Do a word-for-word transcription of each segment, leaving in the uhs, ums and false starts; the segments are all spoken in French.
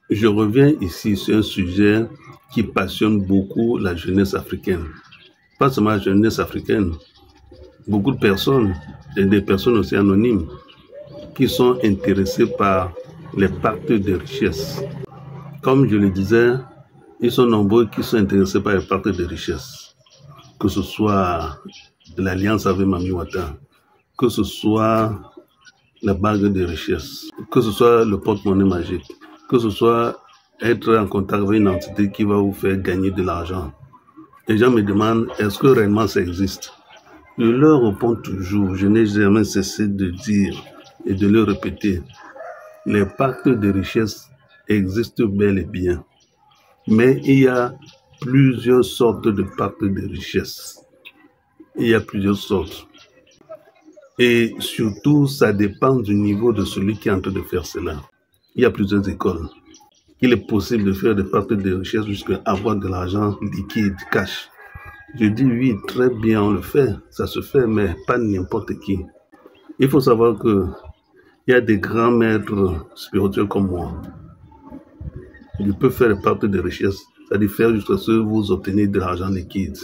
Je reviens ici sur un sujet qui passionne beaucoup la jeunesse africaine. Pas seulement la jeunesse africaine, beaucoup de personnes, et des personnes aussi anonymes, qui sont intéressées par les pactes de richesse. Comme je le disais, ils sont nombreux qui sont intéressés par les pactes de richesse. Que ce soit l'alliance avec Mami Wata, que ce soit la bague de richesse, que ce soit le porte-monnaie magique, que ce soit être en contact avec une entité qui va vous faire gagner de l'argent. Les gens me demandent, est-ce que réellement ça existe? Je leur réponds toujours, je n'ai jamais cessé de dire et de le répéter. Les pactes de richesse existent bel et bien. Mais il y a plusieurs sortes de pactes de richesse. Il y a plusieurs sortes. Et surtout, ça dépend du niveau de celui qui est en train de faire cela. Il y a plusieurs écoles. Il est possible de faire des pactes de richesse jusqu'à avoir de l'argent liquide, cash. Je dis oui, très bien, on le fait, ça se fait, mais pas n'importe qui. Il faut savoir que il y a des grands maîtres spirituels comme moi. Ils peuvent faire des pactes de richesse, c'est-à-dire faire jusqu'à ce que vous obtenez de l'argent liquide.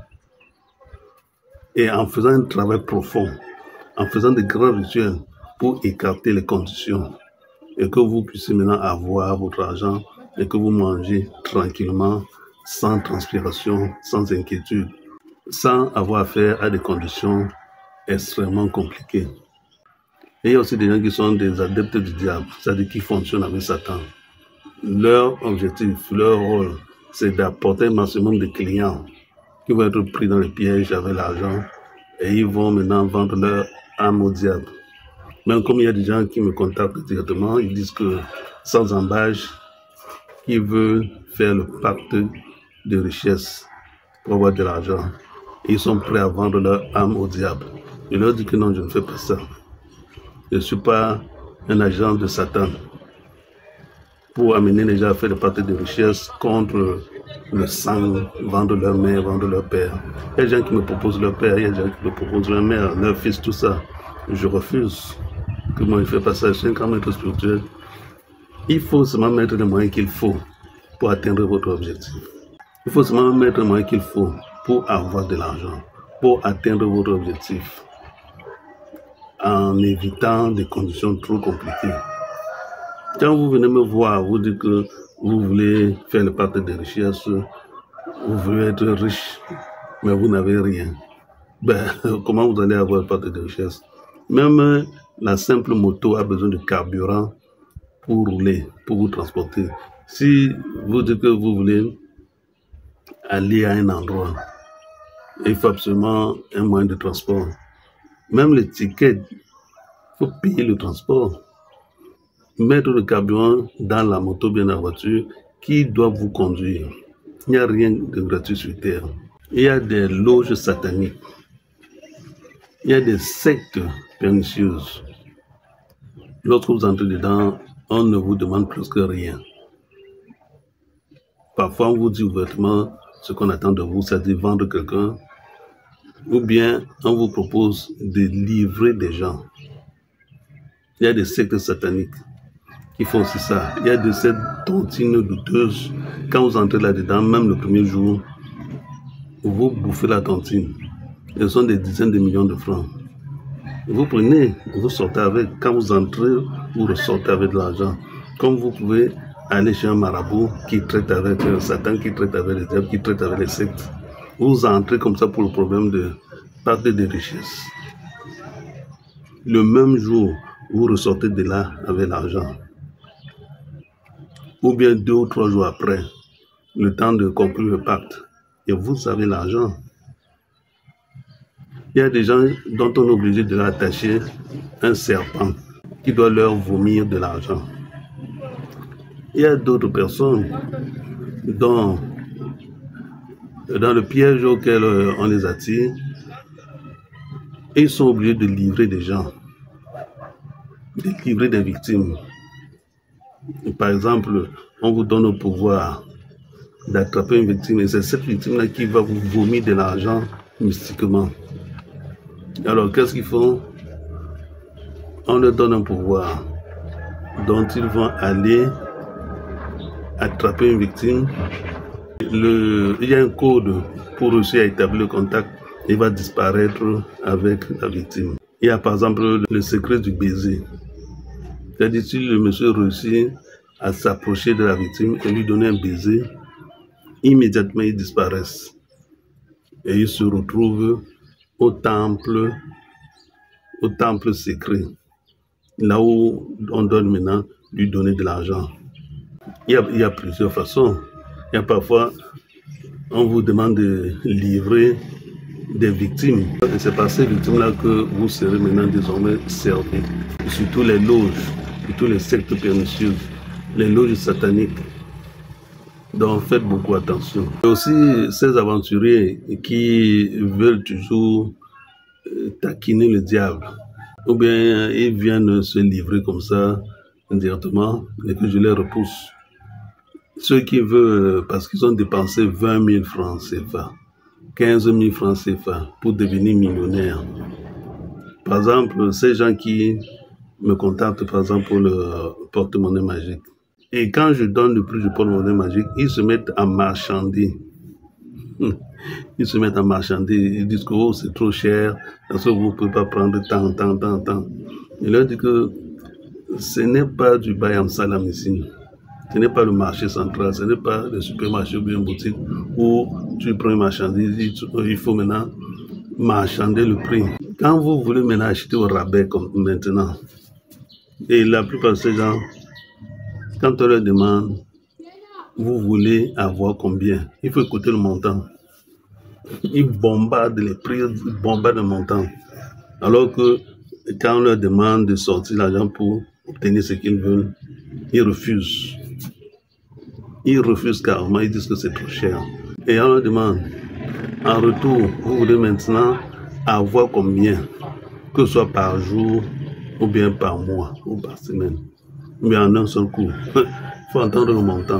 Et en faisant un travail profond, en faisant des grands rituels pour écarter les conditions, et que vous puissiez maintenant avoir votre argent et que vous mangez tranquillement, sans transpiration, sans inquiétude, sans avoir affaire à des conditions extrêmement compliquées. Et il y a aussi des gens qui sont des adeptes du diable, c'est-à-dire qui fonctionnent avec Satan. Leur objectif, leur rôle, c'est d'apporter un maximum de clients qui vont être pris dans les pièges avec l'argent et ils vont maintenant vendre leur âme au diable. Même comme il y a des gens qui me contactent directement, ils disent que sans embâche, ils veulent faire le pacte de richesse pour avoir de l'argent. Ils sont prêts à vendre leur âme au diable. Je leur dis que non, je ne fais pas ça. Je ne suis pas un agent de Satan pour amener les gens à faire des pactes de richesse contre le sang, vendre leur mère, vendre leur père. Il y a des gens qui me proposent leur père, il y a des gens qui me proposent leur mère, leur fils, tout ça. Je refuse. Que moi, je ne fais pas ça, je suis un grand maître spirituel. Il faut seulement mettre les moyens qu'il faut pour atteindre votre objectif. Il faut seulement mettre les moyens qu'il faut pour avoir de l'argent, pour atteindre votre objectif, en évitant des conditions trop compliquées. Quand vous venez me voir, vous dites que vous voulez faire le pacte de richesse, vous voulez être riche, mais vous n'avez rien. Ben, comment vous allez avoir le pacte de richesse? Même la simple moto a besoin de carburant pour rouler, pour vous transporter. Si vous dites que vous voulez aller à un endroit, il faut absolument un moyen de transport. Même les tickets, il faut payer le transport. Mettre le carburant dans la moto, bien dans la voiture, qui doit vous conduire. Il n'y a rien de gratuit sur Terre. Il y a des loges sataniques. Il y a des sectes pernicieuses. Lorsque vous entrez dedans, on ne vous demande plus que rien. Parfois, on vous dit ouvertement ce qu'on attend de vous, c'est-à-dire vendre quelqu'un, ou bien on vous propose de livrer des gens. Il y a des sectes sataniques qui font aussi ça. Il y a de ces tontines douteuses. Quand vous entrez là-dedans, même le premier jour, vous bouffez la tontine. Ce sont des dizaines de millions de francs. Vous prenez, vous sortez avec. Quand vous entrez, vous ressortez avec de l'argent. Comme vous pouvez aller chez un marabout qui traite avec un Satan, qui traite avec les diables, qui traite avec les sectes. Vous entrez comme ça pour le problème de pacte de richesse. Le même jour, vous ressortez de là avec l'argent. Ou bien deux ou trois jours après, le temps de conclure le pacte, et vous avez l'argent. Il y a des gens dont on est obligé de leur attacher un serpent qui doit leur vomir de l'argent. Il y a d'autres personnes dont, dans le piège auquel on les attire, ils sont obligés de livrer des gens, de livrer des victimes. Et par exemple, on vous donne le pouvoir d'attraper une victime et c'est cette victime-là qui va vous vomir de l'argent mystiquement. Alors, qu'est-ce qu'ils font? On leur donne un pouvoir dont ils vont aller attraper une victime, le, il y a un code pour réussir à établir le contact. Il va disparaître avec la victime. Il y a par exemple le secret du baiser. C'est-à-dire si le monsieur réussit à s'approcher de la victime et lui donner un baiser, immédiatement ils disparaissent. Et ils se retrouvent au temple, au temple secret, là où on doit maintenant lui donner de l'argent. Il y a, il y a plusieurs façons. Il y a parfois, on vous demande de livrer des victimes. Et c'est par ces victimes-là que vous serez maintenant désormais servis. Surtout les loges, surtout les sectes pernicieuses, les loges sataniques. Donc faites beaucoup attention. Et aussi ces aventuriers qui veulent toujours taquiner le diable. Ou bien ils viennent se livrer comme ça directement et que je les repousse. Ceux qui veulent, parce qu'ils ont dépensé vingt mille francs C F A, quinze mille francs C F A pour devenir millionnaire. Par exemple, ces gens qui me contactent par exemple pour le porte-monnaie magique. Et quand je donne le prix du porte-monnaie magique, ils se mettent à marchander. Ils se mettent à marchander. Ils disent que oh, c'est trop cher, parce que vous ne pouvez pas prendre tant, tant, tant, tant. Je leur dis que ce n'est pas du Bayam Salam ici. Ce n'est pas le marché central, ce n'est pas le supermarché ou bien une boutique où tu prends une marchandise, il faut maintenant marchander le prix. Quand vous voulez maintenant acheter au rabais comme maintenant, et la plupart de ces gens, quand on leur demande, vous voulez avoir combien? Il faut écouter le montant. Ils bombardent les prix, ils bombardent le montant. Alors que quand on leur demande de sortir l'argent pour obtenir ce qu'ils veulent, ils refusent. Ils refusent carrément, ils disent que c'est trop cher. Et on leur demande, en retour, vous voulez maintenant avoir combien? Que ce soit par jour, ou bien par mois, ou par semaine. Mais en un seul coup. Il faut entendre le montant.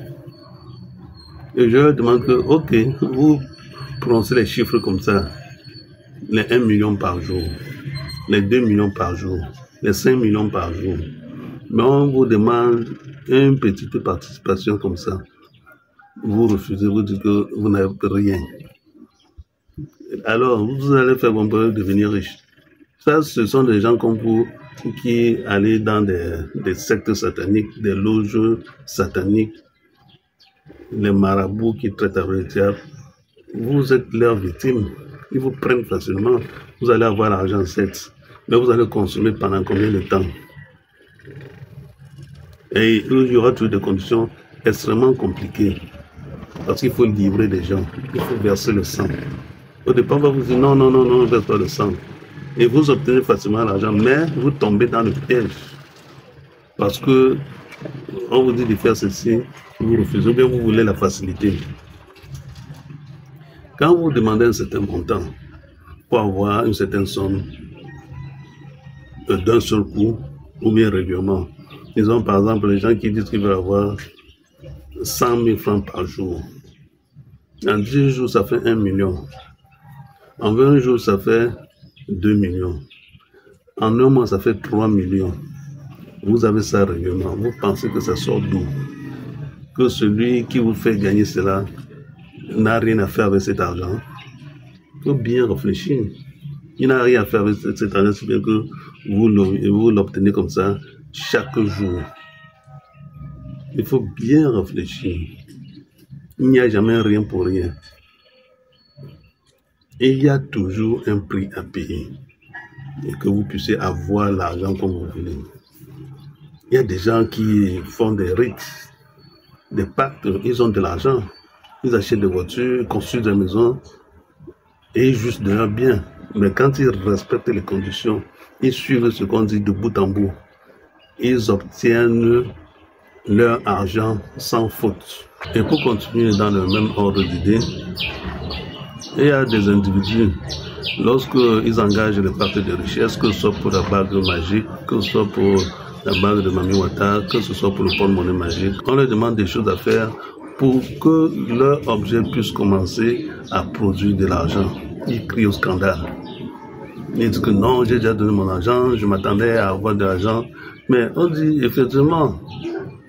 Et je leur demande que, ok, vous prononcez les chiffres comme ça. Les un million par jour, les deux millions par jour, les cinq millions par jour. Mais on vous demande une petite participation comme ça. Vous refusez, vous dites que vous n'avez rien. Alors, vous allez faire bon pour devenir riche. Ça, ce sont des gens comme vous qui allez dans des, des sectes sataniques, des loges sataniques, les marabouts qui traitent avec le diable. Vous êtes leurs victimes. Ils vous prennent facilement. Vous allez avoir l'argent, certes, mais vous allez consommer pendant combien de temps? Et il y aura toujours des conditions extrêmement compliquées. Parce qu'il faut livrer des gens. Il faut verser le sang. Au départ, on va vous dire non, non, non, non, ne verse pas le sang. Et vous obtenez facilement l'argent, mais vous tombez dans le piège. Parce que on vous dit de faire ceci, vous refusez, ou bien vous voulez la facilité. Quand vous demandez un certain montant pour avoir une certaine somme d'un seul coup, ou bien régulièrement, disons par exemple les gens qui disent qu'ils veulent avoir cent mille francs par jour. En dix jours, ça fait un million. En vingt jours, ça fait deux millions. En un mois, ça fait trois millions. Vous avez ça régulièrement. Vous pensez que ça sort d'où? Que celui qui vous fait gagner cela n'a rien à faire avec cet argent. Il faut bien réfléchir. Il n'a rien à faire avec cet argent, c'est bien que vous l'obtenez comme ça chaque jour. Il faut bien réfléchir. Il n'y a jamais rien pour rien. Et il y a toujours un prix à payer. Et que vous puissiez avoir l'argent comme vous voulez. Il y a des gens qui font des rites, des pactes, ils ont de l'argent. Ils achètent des voitures, construisent des maisons et ils jouissent de leur bien. Mais quand ils respectent les conditions, ils suivent ce qu'on dit de bout en bout. Ils obtiennent leur argent sans faute. Et pour continuer dans le même ordre d'idée, il y a des individus, lorsqu'ils engagent les pactes de richesse, que ce soit pour la bague magique, que ce soit pour la bague de Mami Wata, que ce soit pour le porte-monnaie magique, on leur demande des choses à faire pour que leur objet puisse commencer à produire de l'argent. Ils crient au scandale. Ils disent que non, j'ai déjà donné mon argent, je m'attendais à avoir de l'argent. Mais on dit effectivement,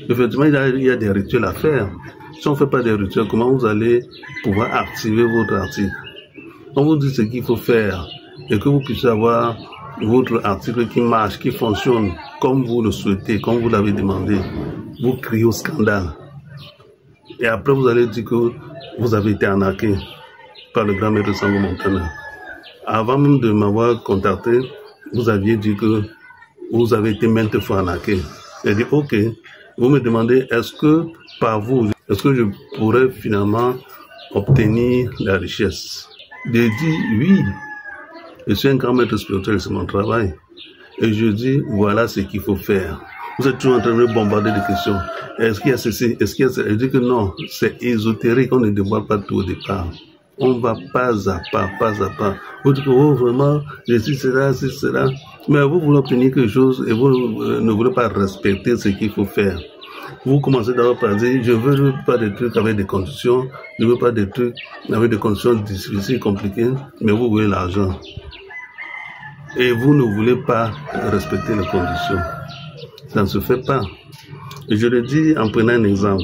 Effectivement, il y, a, il y a des rituels à faire. Si on ne fait pas des rituels, comment vous allez pouvoir activer votre article? On vous dit ce qu'il faut faire et que vous puissiez avoir votre article qui marche, qui fonctionne comme vous le souhaitez, comme vous l'avez demandé. Vous criez au scandale. Et après, vous allez dire que vous avez été arnaqué par le grand maître Sango Montana. Avant même de m'avoir contacté, vous aviez dit que vous avez été maintes fois arnaqué. J'ai dit, ok, vous me demandez, est-ce que par vous, est-ce que je pourrais finalement obtenir la richesse? J'ai dit, oui, je suis un grand maître spirituel, c'est mon travail. Et je dis, voilà ce qu'il faut faire. Vous êtes toujours en train de bombarder des questions. Est-ce qu'il y a ceci? Est-ce qu'il y a ceci? Je dis que non, c'est ésotérique, on ne dévoile pas tout au départ. On va pas à pas, pas à pas. Vous dites, oh vraiment, je suis cela, c'est cela. Mais vous voulez obtenir quelque chose et vous euh, ne voulez pas respecter ce qu'il faut faire. Vous commencez d'abord par dire, je veux pas des trucs avec des conditions, je veux pas des trucs avec des conditions difficiles, compliquées, mais vous voulez l'argent. Et vous ne voulez pas respecter les conditions. Ça ne se fait pas. Et je le dis en prenant un exemple.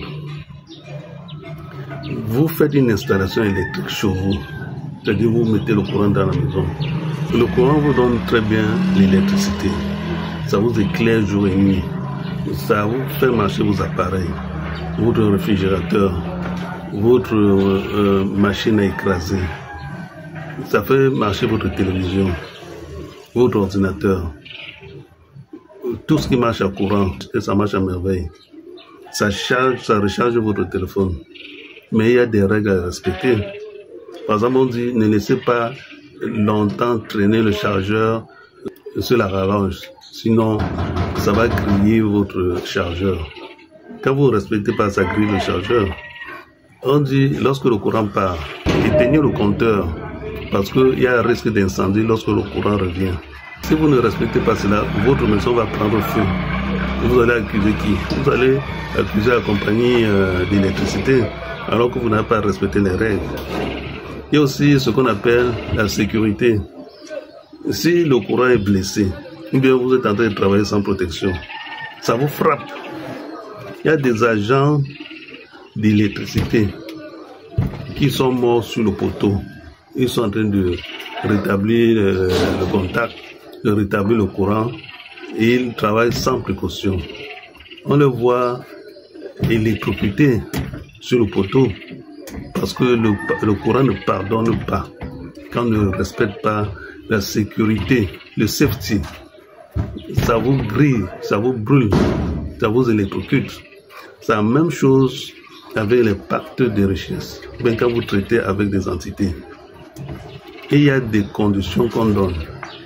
Vous faites une installation électrique chez vous, c'est-à-dire vous mettez le courant dans la maison. Le courant vous donne très bien l'électricité. Ça vous éclaire jour et nuit. Ça vous fait marcher vos appareils, votre réfrigérateur, votre euh, machine à écraser. Ça fait marcher votre télévision, votre ordinateur. Tout ce qui marche à courant, et ça marche à merveille. Ça charge, ça recharge votre téléphone. Mais il y a des règles à respecter. Par exemple, on dit, ne laissez pas longtemps traîner le chargeur sur la rallonge. Sinon, ça va griller votre chargeur. Quand vous ne respectez pas, ça grille le chargeur. On dit, lorsque le courant part, éteignez le compteur. Parce qu'il y a un risque d'incendie lorsque le courant revient. Si vous ne respectez pas cela, votre maison va prendre feu. Vous allez accuser qui? Vous allez accuser la compagnie euh, d'électricité, alors que vous n'avez pas respecté les règles. Il y a aussi ce qu'on appelle la sécurité. Si le courant est blessé, ou bien vous êtes en train de travailler sans protection, ça vous frappe. Il y a des agents d'électricité qui sont morts sur le poteau. Ils sont en train de rétablir le, le contact, de rétablir le courant, et ils travaillent sans précaution. On les voit électrocutés sur le poteau parce que le, le courant ne pardonne pas quand on ne respecte pas la sécurité, le safety. Ça vous grille, ça vous brûle, ça vous électrocute. C'est la même chose avec les pactes de richesse, bien quand vous traitez avec des entités. Et il y a des conditions qu'on donne,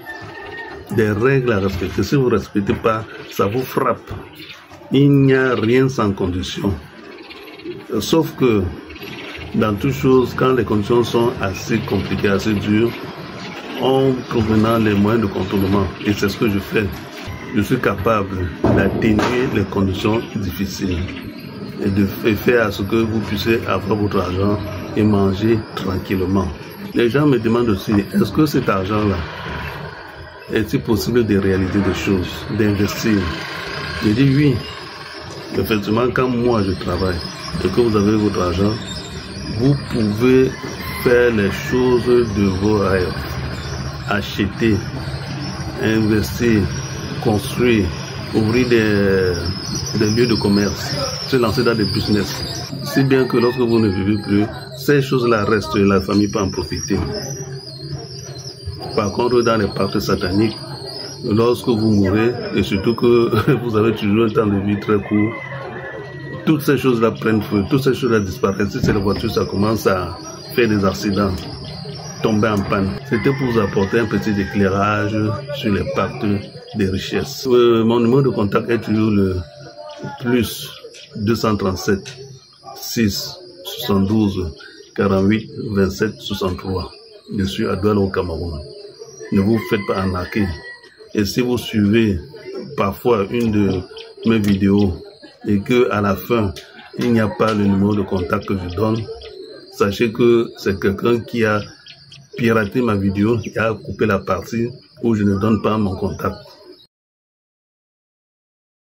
des règles à respecter. Si vous ne respectez pas, ça vous frappe. Il n'y a rien sans condition. Sauf que, dans toutes choses, quand les conditions sont assez compliquées, assez dures, on trouve maintenant les moyens de contournement. Et c'est ce que je fais. Je suis capable d'atténuer les conditions difficiles et de faire à ce que vous puissiez avoir votre argent et manger tranquillement. Les gens me demandent aussi, est-ce que cet argent-là, est-il possible de réaliser des choses, d'investir? Je dis oui. Effectivement, quand moi je travaille et que vous avez votre argent, vous pouvez faire les choses de vos rêves. Acheter, investir, construire, ouvrir des, des lieux de commerce, se lancer dans des business. Si bien que lorsque vous ne vivez plus, ces choses-là restent et la famille peut en profiter. Par contre, dans les pactes sataniques, lorsque vous mourrez, et surtout que vous avez toujours un temps de vie très court, toutes ces choses-là prennent feu, toutes ces choses-là disparaissent. Si c'est la voiture, ça commence à faire des accidents, tomber en panne. C'était pour vous apporter un petit éclairage sur les pactes des richesses. Euh, mon numéro de contact est toujours le plus deux cent trente-sept six soixante-douze quarante-huit vingt-sept soixante-trois. Je suis à Douala au Cameroun. Ne vous faites pas arnaquer. Et si vous suivez parfois une de mes vidéos et que à la fin il n'y a pas le numéro de contact que je donne, sachez que c'est quelqu'un qui a piraté ma vidéo et a coupé la partie où je ne donne pas mon contact.